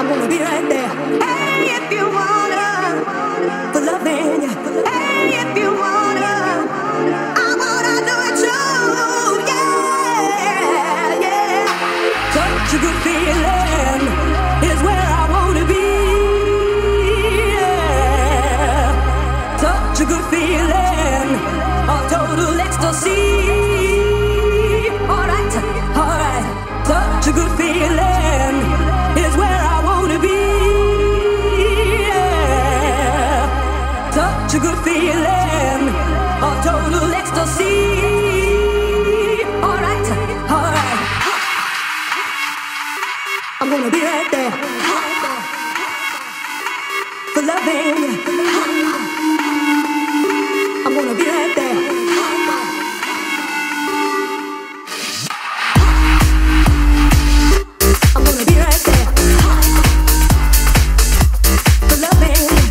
I'm gonna be right there. Hey, if you wanna, for loving you. Hey, if you wanna, I wanna do it too. Yeah, yeah. Such a good feeling is where I wanna be. Yeah. Such a good feeling of total ecstasy. Alright, alright. Such a good feeling is where I wanna be. Yeah. Such a good feeling of total ecstasy. Alright, alright. I'm gonna be right there for loving you. I'm gonna be right there. I'm gonna be right there for loving you.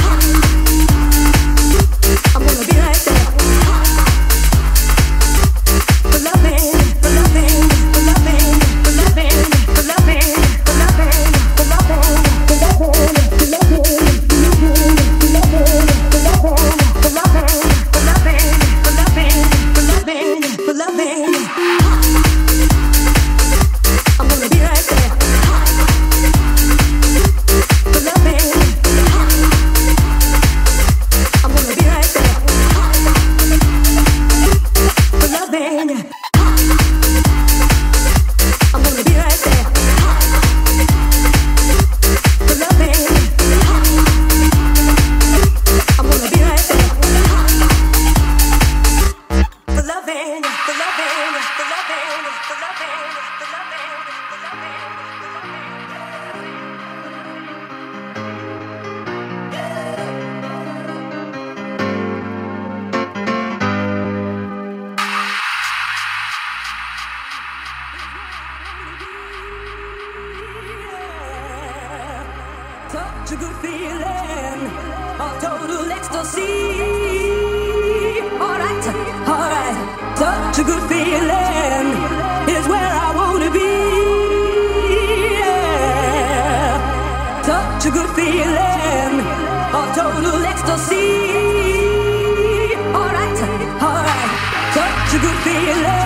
I'm gonna be right there for loving you, for loving you, for loving you, for loving you, for loving you, for loving you, for loving you, for loving you, for loving you, for loving you, for loving you, for loving you, for loving you, for loving you, for loving you. I'm gonna be right there for loving you. I'm gonna be right there for loving you. I'm gonna be right there for loving you. I'm gonna be right there for loving you, for loving you, for loving you, for loving you, for loving you, for loving you. Such a good feeling of total ecstasy. Alright, alright. Such a good feeling is where I wanna be. Yeah. Such a good feeling of total ecstasy. Alright, alright. Such a good feeling.